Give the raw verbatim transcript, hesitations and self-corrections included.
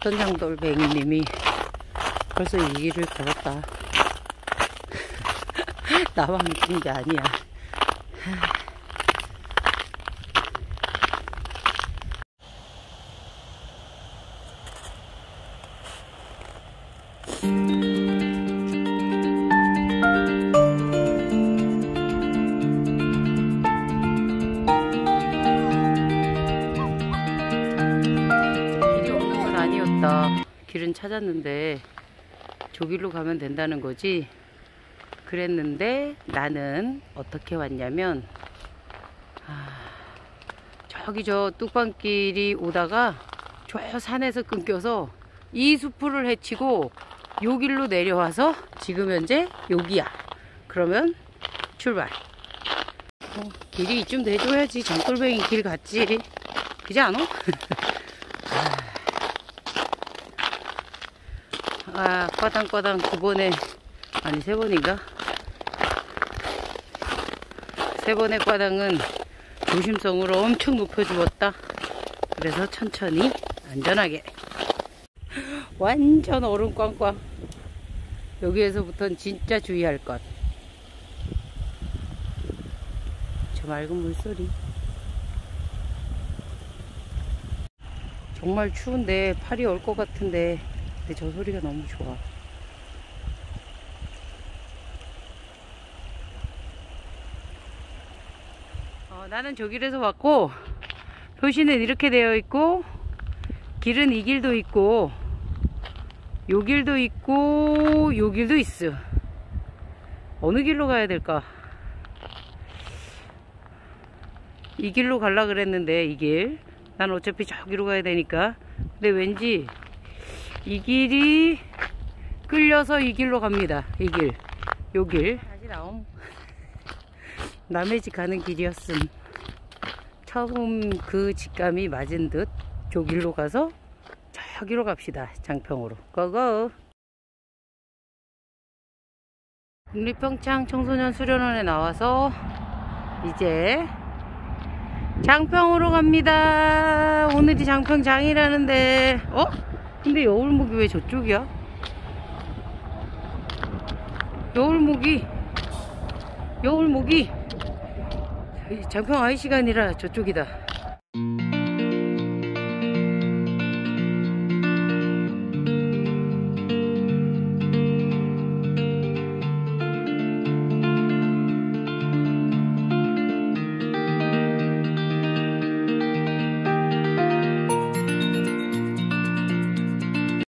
선장돌뱅이님이 벌써 이 길을 걸었다. 나만 웃긴 게 아니야. 길이 없는 건 아니었다. 길은 찾았는데 저 길로 가면 된다는 거지. 그랬는데 나는 어떻게 왔냐면, 아, 저기 저 뚝방길이 오다가 저 산에서 끊겨서 이 수풀을 헤치고 요 길로 내려와서 지금 현재 여기야. 그러면 출발. 어, 길이 이쯤 내줘야지. 장돌뱅이 길 같지. 그지 않아? 아, 과당과당 두 번에, 아니 세 번인가? 세 번의 과당은 조심성으로 엄청 높여주었다. 그래서 천천히 안전하게. 완전 얼음 꽝꽝. 여기에서부터는 진짜 주의할 것. 저 맑은 물소리. 정말 추운데 팔이 얼 것 같은데, 근데 저 소리가 너무 좋아. 어, 나는 저 길에서 왔고, 표시는 이렇게 되어 있고, 길은 이 길도 있고, 요 길도 있고, 요 길도 있어. 어느 길로 가야 될까? 이 길로 갈라 그랬는데, 이 길. 난 어차피 저기로 가야 되니까. 근데 왠지 이 길이 끌려서 이 길로 갑니다. 이 길. 요 길. 다시 나옴. 남의 집 가는 길이었음. 처음 그 직감이 맞은 듯 저 길로 가서 저기로 갑시다. 장평으로. 고고. 국립평창 청소년 수련원에 나와서 이제 장평으로 갑니다. 오늘이 장평장이라는데, 어? 근데 여울목이 왜 저쪽이야? 여울목이 여울목이 장평 아이 시간이라 저쪽이다.